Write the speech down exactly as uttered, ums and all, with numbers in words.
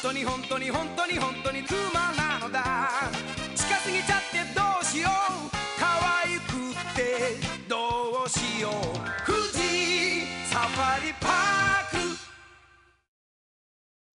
当に本当に本当に本当に妻なのだ。近すぎちゃってどうしよう、可愛くってどうしよう。富士サファリパーク